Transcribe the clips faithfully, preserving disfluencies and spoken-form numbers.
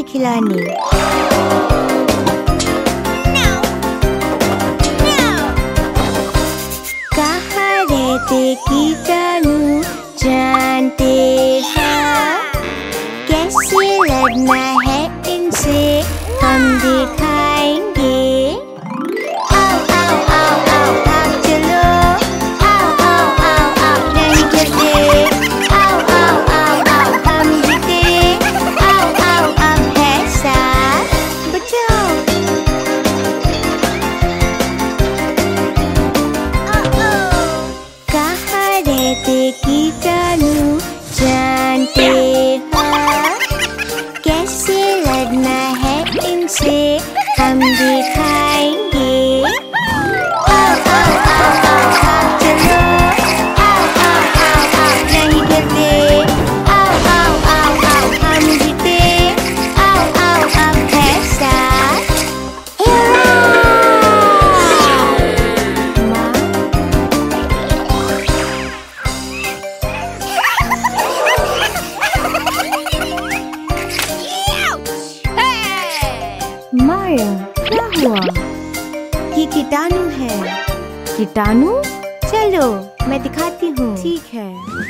खिलाने। कहाँ रहते कीटाणु जानते हैं? कैसे लड़ना है इनसे हम दिखाएंगे। आओ आओ आओ आओ भाग चलो। आओ आओ आओ आओ नहीं गिरते। आओ आओ आओ आओ हम जीते। आओ आओ अब है साथ बचाओ। कहाँ रहते कीटाणु जानते हैं? कैसे लड़ना है इनसे हम दिखाएंगे। आओ आओ आओ आओ भाग चलो। आओ आओ आओ आओ नहीं गिरते। आओ आओ आओ आओ हम जीते। आओ आओ अब है साथ। माया, क्या हुआ? ये कीटाणु है। कीटाणु? चलो मैं दिखाती हूँ। ठीक है।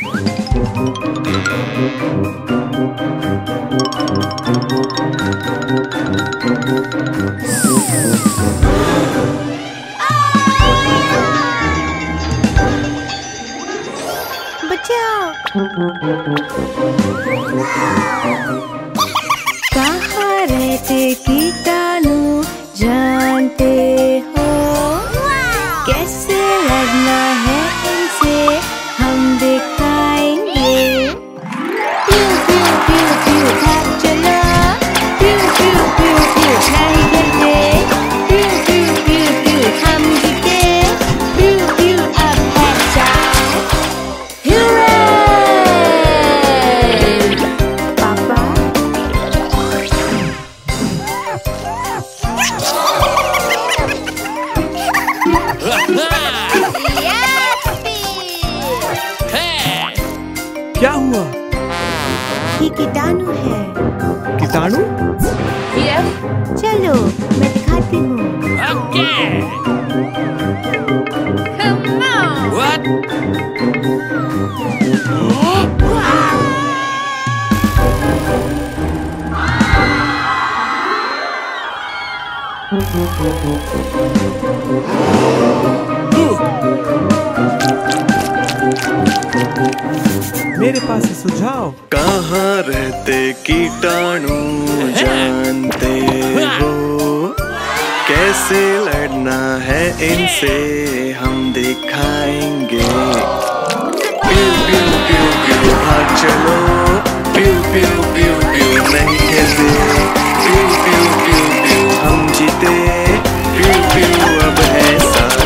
बचाओ। कहाँ रहते कीटाणु जानते हो? कैसे लड़ना है इनसे हम दिखाएंगे। प्यू प्यू प्यू प्यू भाग चलो। प्यू प्यू प्यू प्यू नहीं गिरते। प्यू प्यू प्यू प्यू हम जीते। प्यू प्यू अब है साथ। हुर्रे! पापा क्या हुआ? ये कीटाणु है। कीटाणु? चलो मैं दिखाती हूँ। What? मेरे पास है सुझाव। कहाँ रहते कीटाणु जानते हो? कैसे लड़ना है इनसे हम दिखाएंगे। प्यू प्यू प्यू प्यू भाग चलो। प्यू प्यू प्यू प्यू नहीं खेलते। प्यू प्यू प्यू प्यू हम जीते। प्यू प्यू अब है साथ।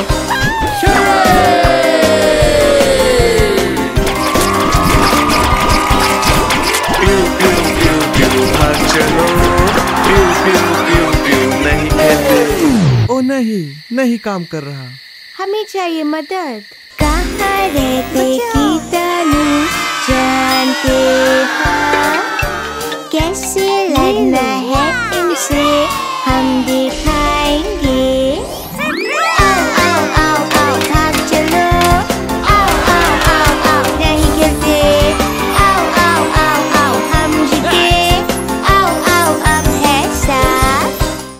प्यू प्यू प्यू प्यू भाग चलो। प्यू प्यू प्यू प्यू नहीं खेलते। ओ नहीं, नहीं काम कर रहा। हमें चाहिए मदद। कहाँ रहते कीटाणु जानते हैं? कैसे लड़ना है इनसे हम दिखाएंगे। आओ आओ आओ आओ भाग चलो। आओ आओ आओ आओ नहीं गिरते। आओ आओ आओ आओ हम जीते। आओ आओ अब है साथ।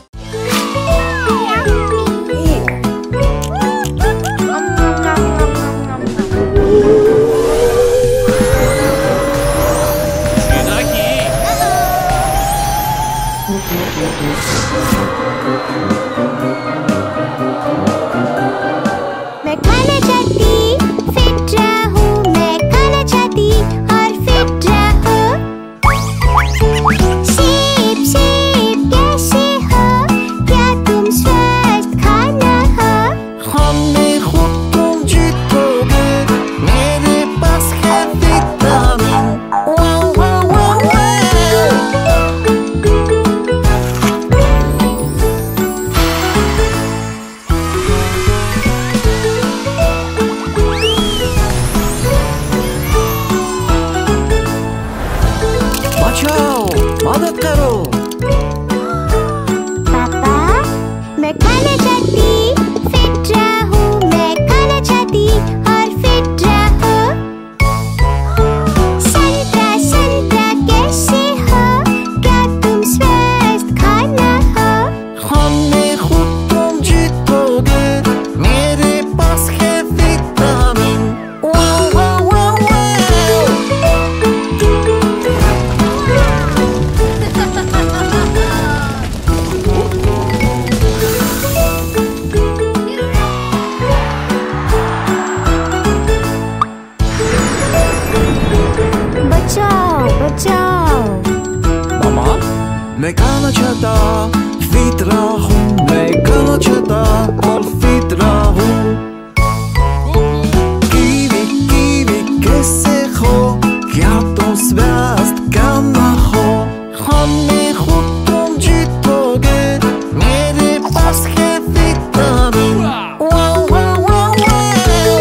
मैं खाना चाहती, फिट रहूं। मैं खाना चाहती और फिट रहूं। शेप शेप कैसे हो? क्या तुम स्वस्थ खाना हो? हमने खुद तुम जीतोगे। मेरे पास है विटामिन। वाव वाव वाव मदद करो। पापा मैं खाना चाहती, फिट रहूं, मैं खाना चाहती और फिट रहूं। संतरा संतरा कैसे हो, क्या तुम स्वस्थ खाना हो? खाने खुद तुम जीतोगे, मेरे पास है vitamin. Wow wow wow wow. बचाओ बचाओ। मामा मैं खाना चाहता, फिट रहूं, मैं खाना चाहता और फिट रहूं। कीवी कीवी कैसे हो, क्या तुम स्वस्थ खाना हो? खाने खुद तुम जीतोगे, मेरे पास है vitamin. Wow wow wow wow.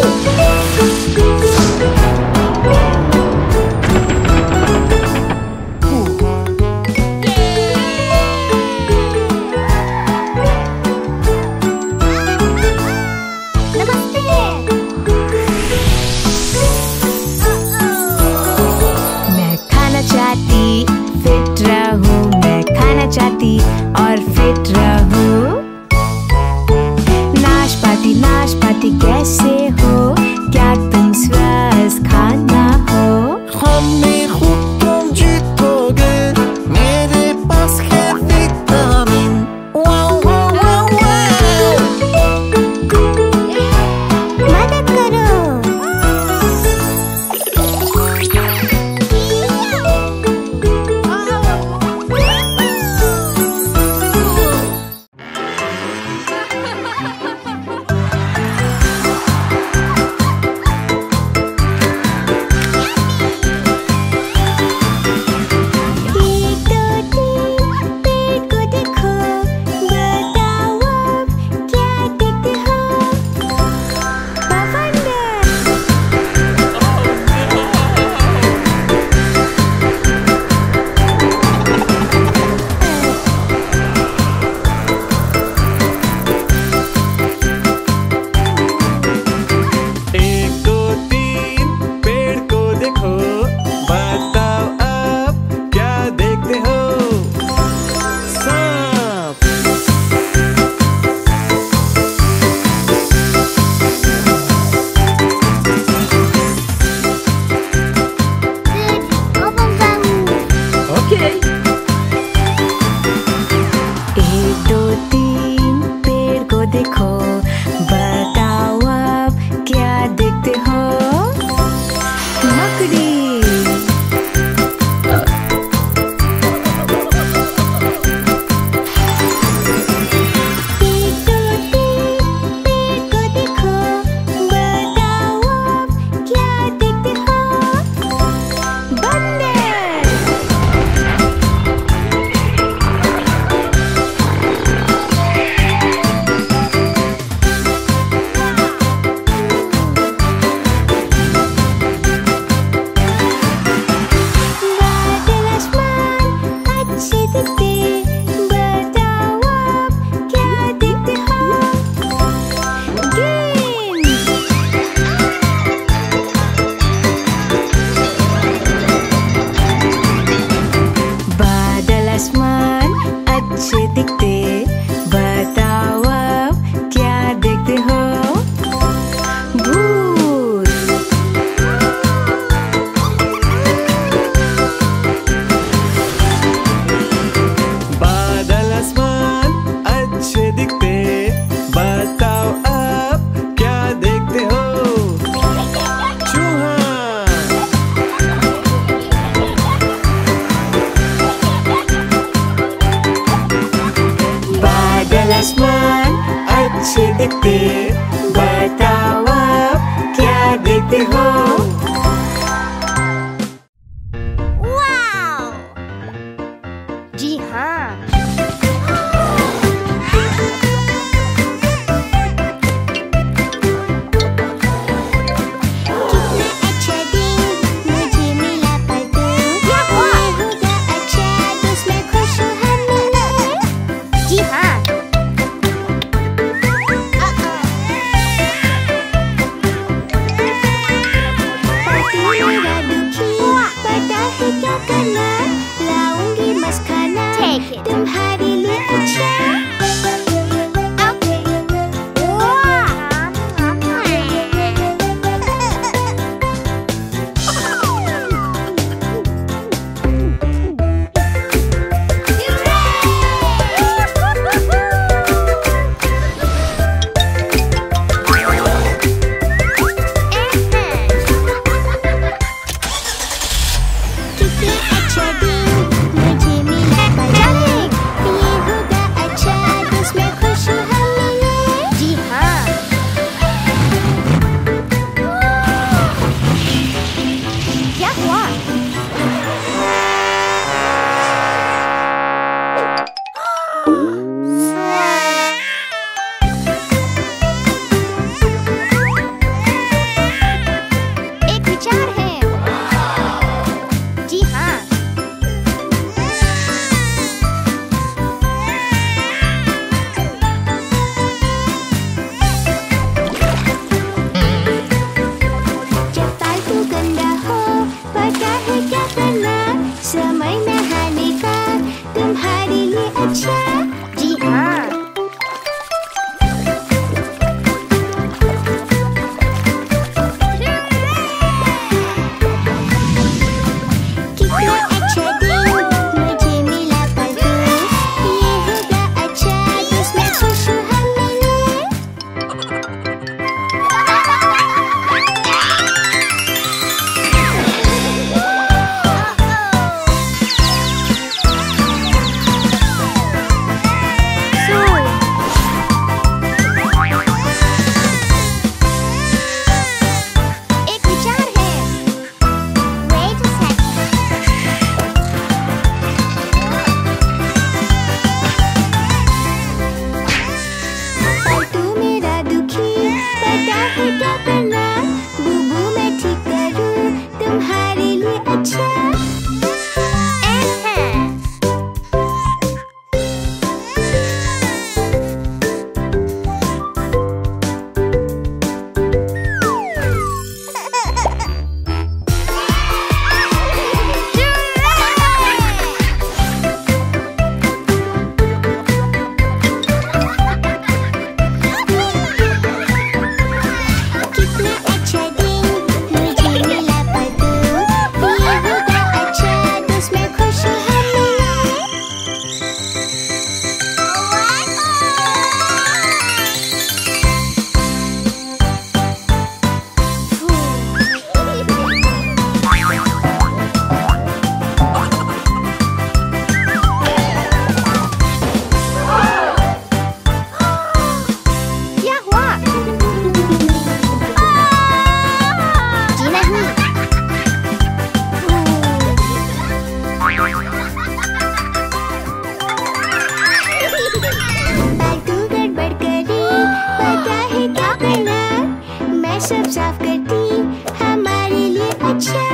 सब साफ करती हमारे लिए अच्छा।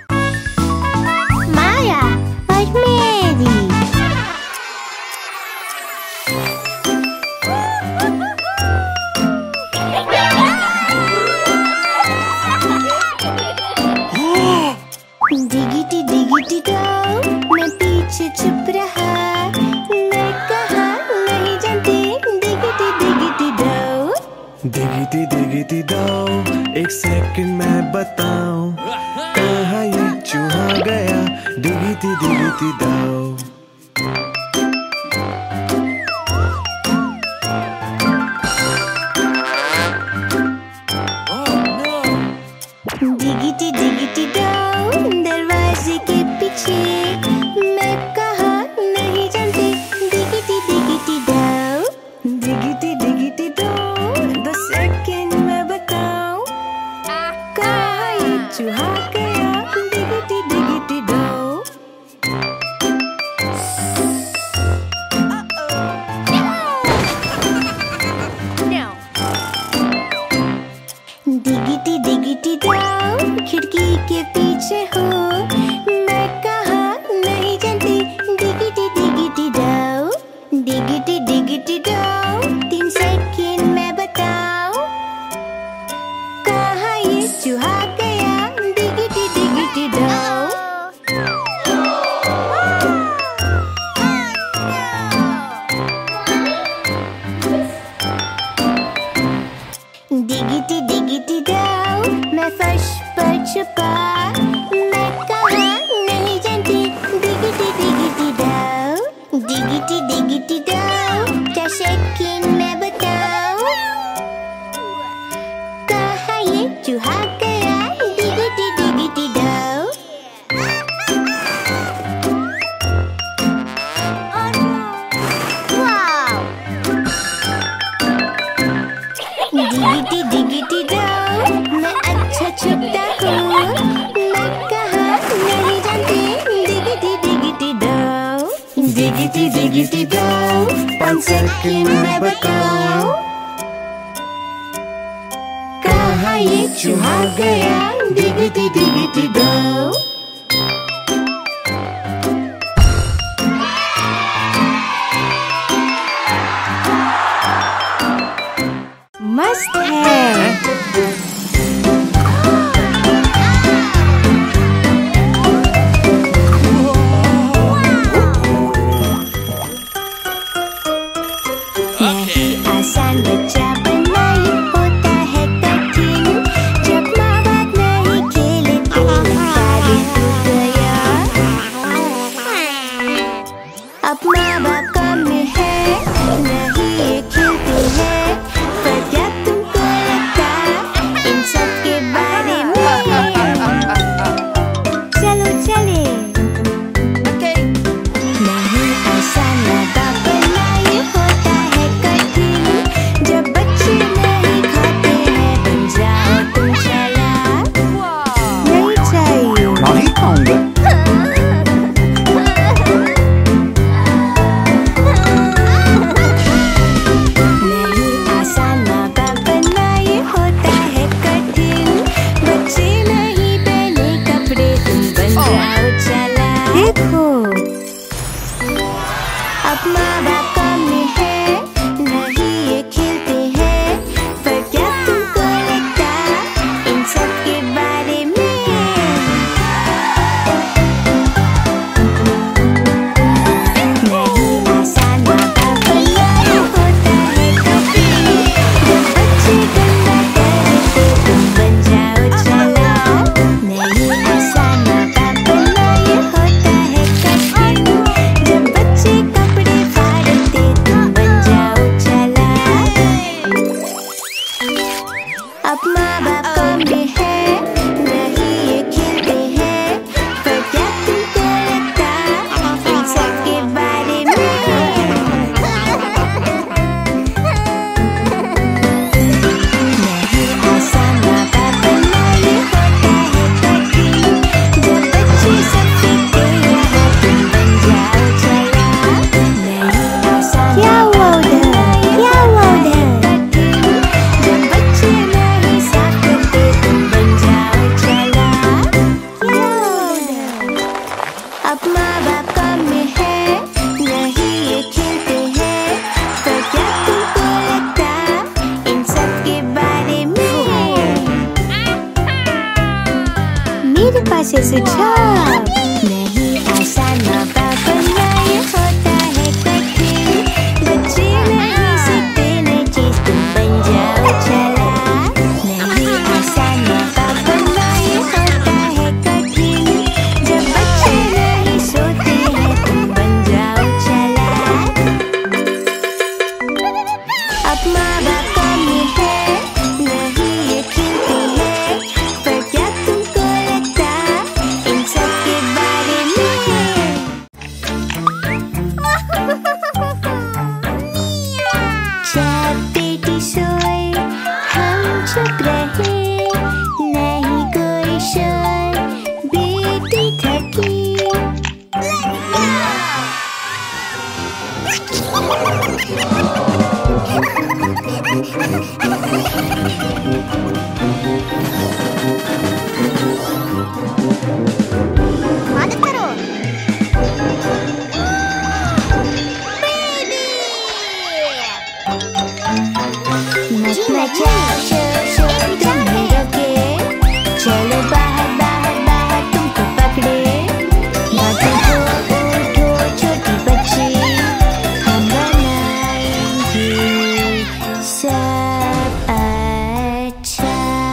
माया और मेरी डिगिटी डिगिटी डाउ, मैं पीछे छुप रहा, मैं कहा नहीं जानती। डिगिटी डिगिटी डाउ, डिगिटी डिगिटी डाउ, एक सेकंड मैं बताऊं कहाँ ये चूहा गया। डिगिटी डिगिटी डाउ, डिगिटी डिगिटी डाउ, दरवाजे के पीछे, मैं कहा नहीं जानती। डिगिटी डिगिटी डाउ, डिगिटी डिगिटी डाउ, दो सेकंड में बताऊं कहाँ ये चूहा गया। डिगिटी डिगिटी डाउ, diggity diggity down, पाँच सेकंड में बताओ कहाँ ये चूहा गया, diggity diggity down। मस्त है। नहीं आसान बच्चा बनना ये होता है कठिन, जब माँ बाप नहीं खेले तो सारी टूट गया। अब माँ बाप काम में है, नहीं ये खेलते हैं, पर क्या तुमको लगता इन सब के बारे में? चलो चले। नहीं आसान माँ बाप बनना ये होता है कठिन, जब बच्चे नहीं खाते हैं बन जाओ तुम चालाक। नहीं चाहिए। नहीं खाऊंगा। नहीं आसान माँ बाप बनना ये होता है कठिन, बच्चे नहीं पहने कपड़े तुम बन जाओ चालाक। देखो अब माँ बाप काम में है, नहीं ये खेलते हैं, पर क्या तुमको लगता इन सब के बारे में? नहीं आसान माँ बाप बनना ये होता है कठिन, जब बच्चे गंदा करे तो तुम बन जाओ चालाक। नहीं आसान माँ बाप बनना ये होता है कठिन, जब बच्चे कपड़े फाड़ते तुम बन जाओ चालाक। अब माँ बाप काम में है, नहीं ये खेलते हैं, पर क्या तुमको लगता इन सब के बारे में? नहीं आसान माँ बाप बनना ये होता है कठिन, जब बच्चे सब सीखते यहाँ तुम बन जाओ चालाक। नहीं आसान क्या हुआ उधर? क्या हुआ उधर? कठिन, जब बच्चे नहीं साफ करते तुम बन जाओ चालाक। क्या हुआ उधर? अब माँ बाप काम में है, नहीं ये खेलते हैं, पर क्या तुमको लगता इन सब के बारे में? मेरे पास है सुझाव। नहीं आसान माँ बाप बनना ये होता है कठिन, बच्चे नहीं सीखते नई चीज तुम बन जाओ चालाक। नहीं आसान माँ बाप बनना ये होता है कठिन, जब बच्चे नहीं सोते हैं तुम बन जाओ चालाक। अब माँ बाप काम में है, नहीं ये खेलते हैं, पर क्या तुमको लगता इन सब के बारे में? जब बेटी सोए हम चुप रहे, नहीं कोई शोर, बेटी थकी। मदद करो। मत मचाओ शोर शोर तुम ही रोके, चलो बाहर बाहर बाहर तुमको पकड़े। मत उठो उठो छोटी बच्ची, हम बनाएंगे सब अच्छा।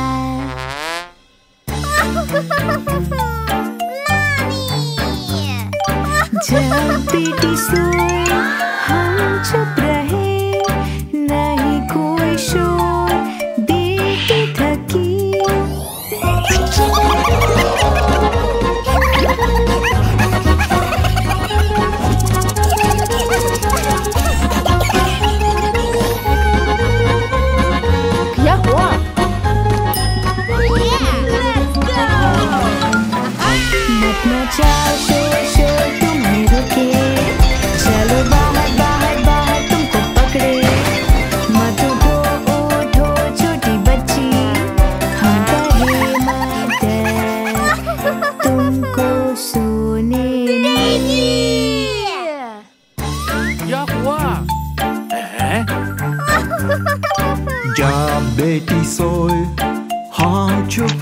जब बेटी सोए हम चुप रहे, नहीं कोई शोर, बेटी थकी। क्या हुआ? मत मचाओ शोर शोर तुम ही रुके, चलो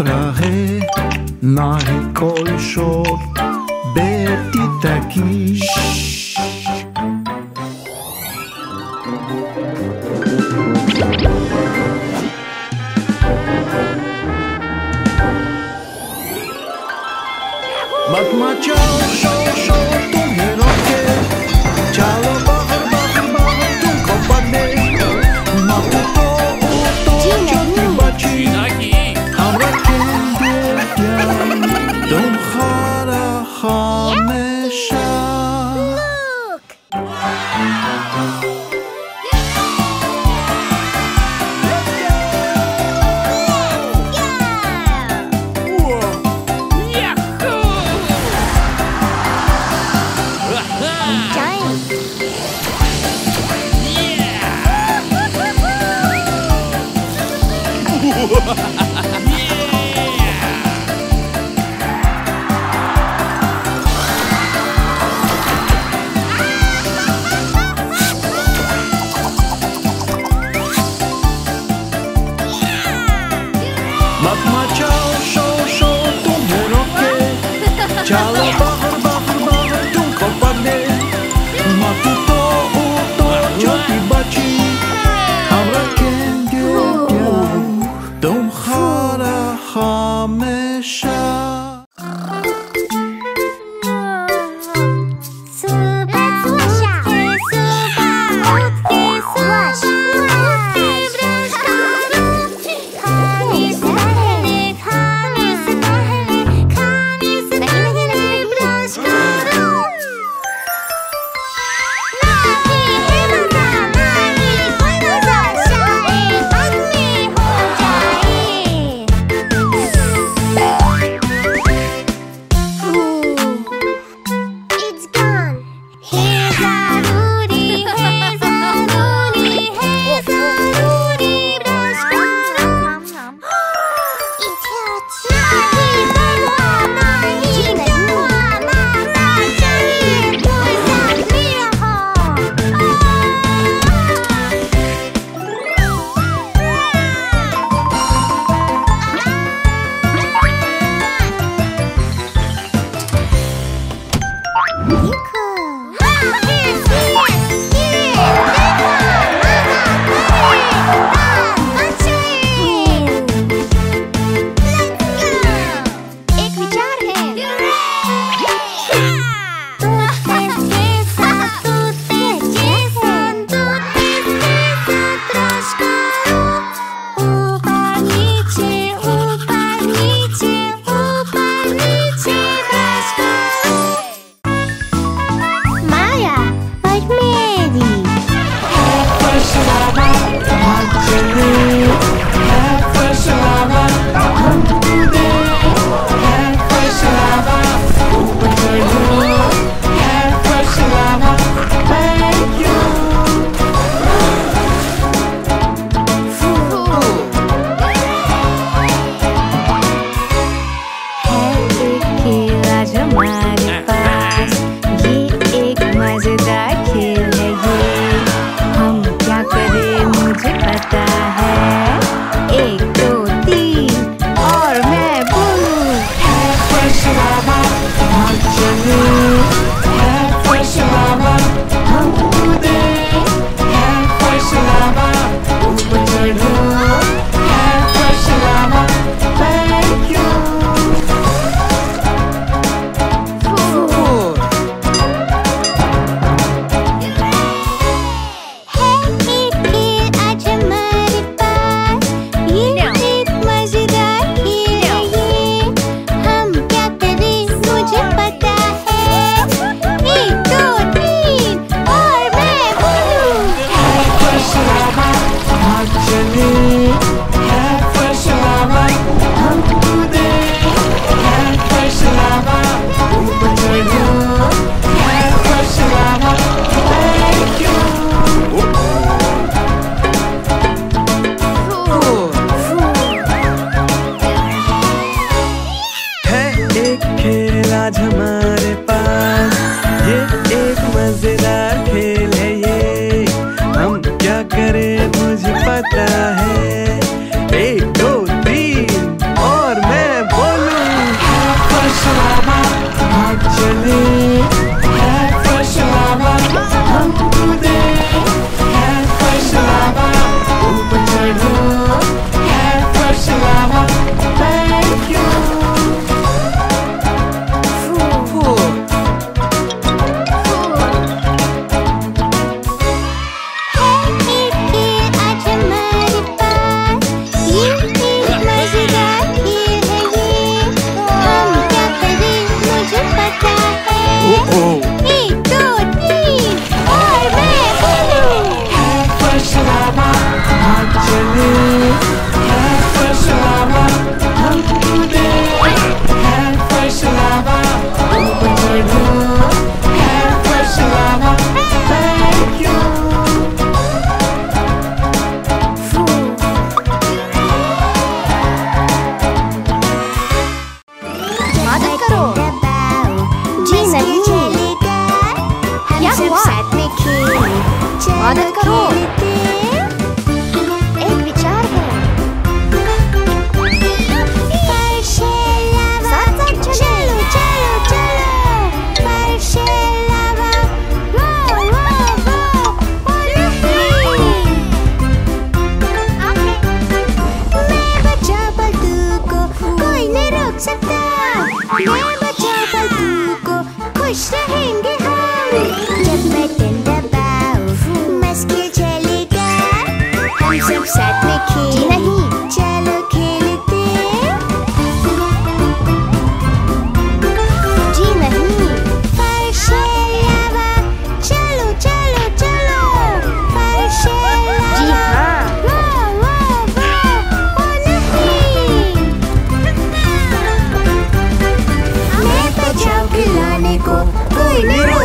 מתרחב, נהי כל שור בתתקי. मत मचाओ शोर शोर तुम्हें रोके, चलो बाहर बाहर बाहर तुमको पकड़े, मत तो तो छोटी बच्ची हम रखेंगे ध्यान तुम्हारा हमेशा. मत मचाओ शोर शोर तुम्हें रोके, चलो बाहर बाहर बाहर तुमको पकड़े, मत तो तो छोटी बच्ची हम रखेंगे ध्यान तुम्हारा हमेशा. No!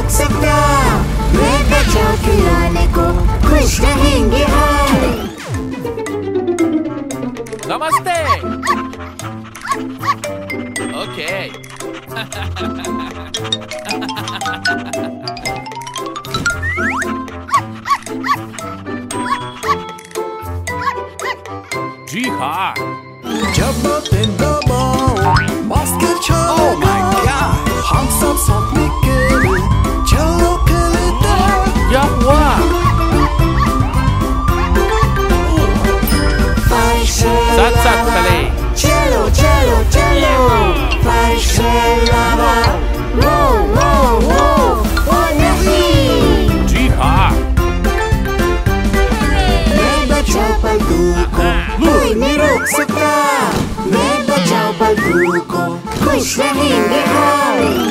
रोक सकता। मैं बचाओ खिलाने को खुश रहेंगे हम। नमस्ते। ओके। जी हाँ। जब बटन दबाओ बास्केट चलेगा। हम सब साथ मिलकर चलो खेलते हैं। क्या हुआ? साथ साथ चले। चलो चलो चलो फर्श है लावा। वो वो वो वो नहीं। जी हाँ। मैं बचाओ पलटू को कोई नहीं रोक सकता। मैं बचाओ पलटू को खुश रहेंगे हम।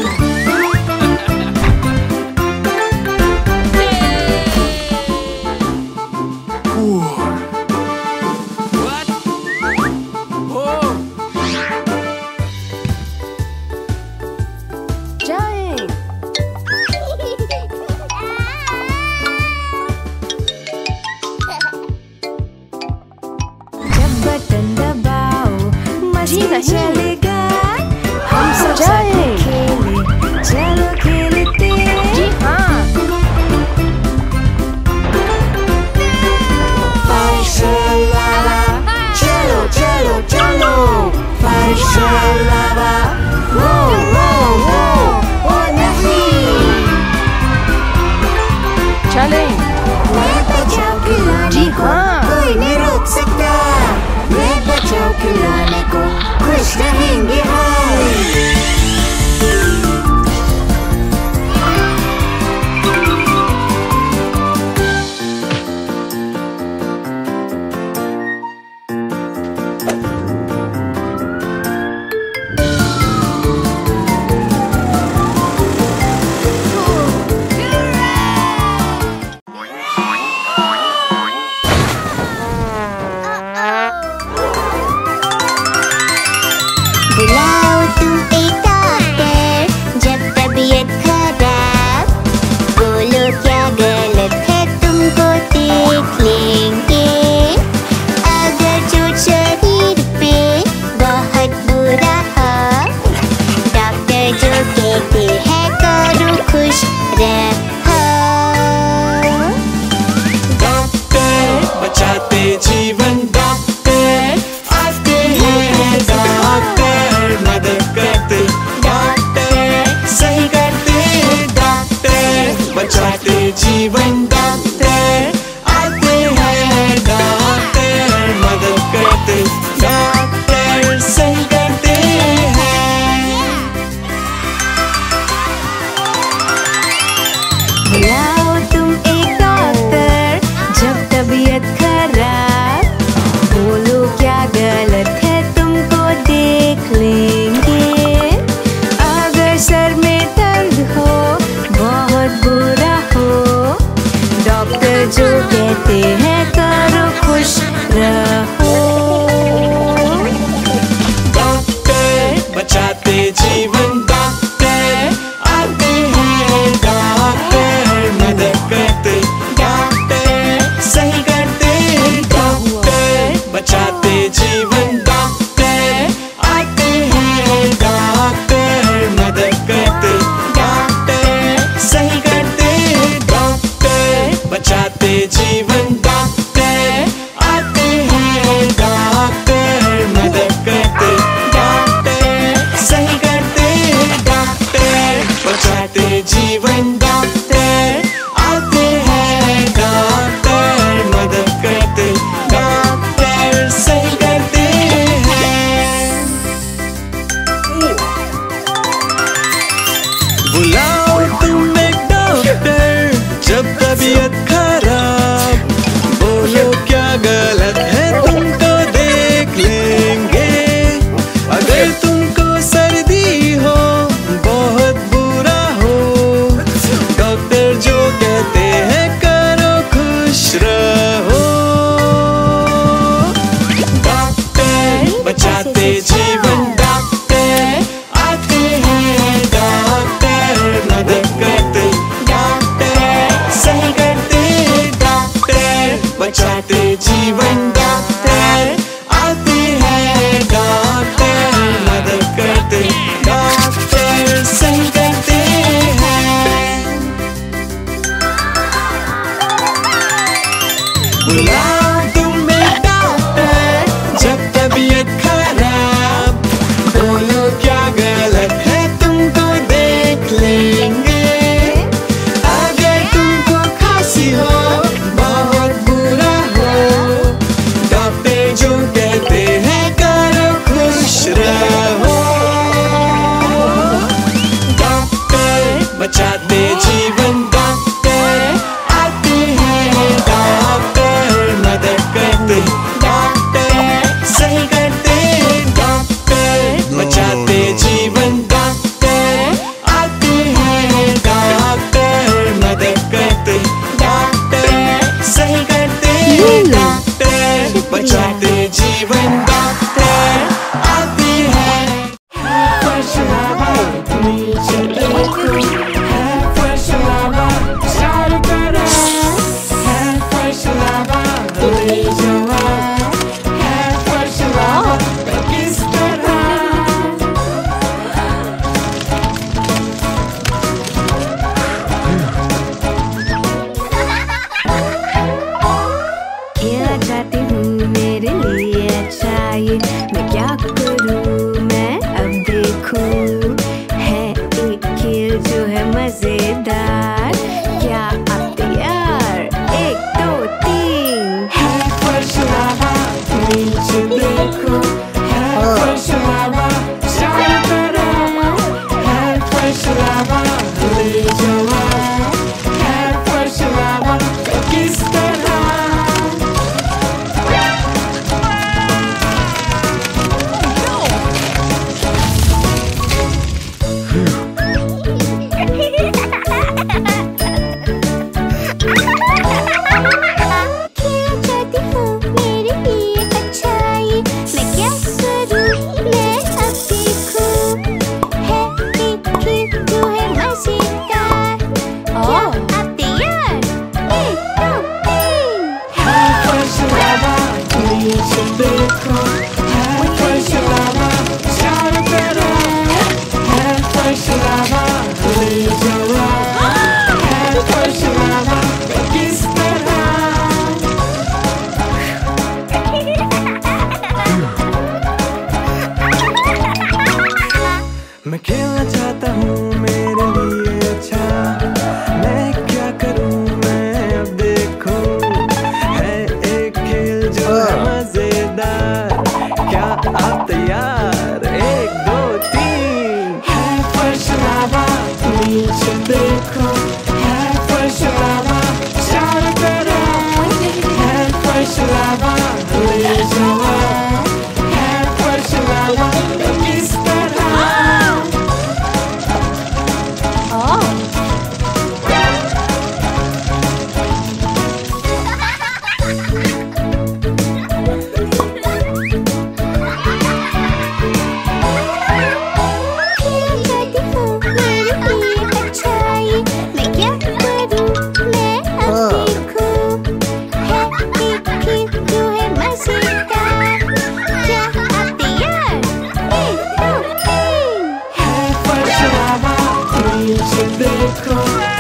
चलेगा हम सब साथ खेले। चलो खेलते जी हाँ। फर्श लावा। चलो चलो चलो फर्श लावा। वो वो वो वो नहीं। चले। मैं बचाओ खिलाने को कोई नहीं रोक सकता। मैं बचाओ खिलाने को खुश रहेंगे हम। बुलाओ तुम एक डॉक्टर जब तबीयत खराब। बोलो क्या गलत है तुमको देख लेंगे। अगर जो शरीर पे बहुत बुरा हो डॉक्टर जो कहते हैं करो खुश रहो। डॉक्टर बचाते जीवन। डॉक्टर आते हैं। डॉक्टर मदद करते। डॉक्टर सही करते। डॉक्टर बचाते जीवन। डॉक्टर आते हैं। डॉक्टर मदद करते। डॉक्टर सही करते हैं। बुलाओ तुम एक डॉक्टर जब तबीयत खराब। बोलो क्या गलत है तुमको देख लेंगे। अगर सर में दर्द हो बहुत बुरा हो डॉक्टर जो कहते हैं करो खुश रहो। डॉक्टर बचाते जीवन। डॉक्टर आते हैं। डॉक्टर मदद करते। डॉक्टर सही करते। डॉक्टर बचाते जीवन। डॉक्टर आते हैं। डॉक्टर मदद करते। डॉक्टर सही करते। डॉक्टर बचाते जीवन। डॉक्टर आते हैं। डॉक्टर मदद करते। डॉक्टर सही करते। डॉक्टर बचाते जीवन। डॉक्टर आते हैं। डॉक्टर मदद करते। डॉक्टर सही करते हैं। बुलाओ तुम एक डॉक्टर जब तबीयत खराब। बोलो क्या गलत है तुमको देख लेंगे। अगर तुमको सर्दी हो बहुत बुरा हो डॉक्टर जो कहते हैं करो खुश रहो। डॉक्टर बचाते जीवन। डॉक्टर आते हैं। डॉक्टर मदद करते। मजेदार। क्या आप तैयार? एक दो तीन। है फर्श लावा, नीचे देखो, है फर्श लावा, चारों तरफ, है फर्श लावा, ले जाओ, है फर्श लावा, किस तरह? देखो, है फर्श लावा, चारों तरफ, है फर्श लावा, ले जाओ, है फर्श लावा, किस तरह? मैं खेलना चाहता हूँ मेरे लिए अच्छा, मैं क्या करूँ मैं अब देखो, है एक खेल जो है मजेदार, क्या आप तैयार? एक दो तीन। है फर्श लावा, नीचे देखो, है फर्श लावा, चारों तरफ, है फर्श लावा, ले जाओ, है फर्श लावा, किस तरह? देखो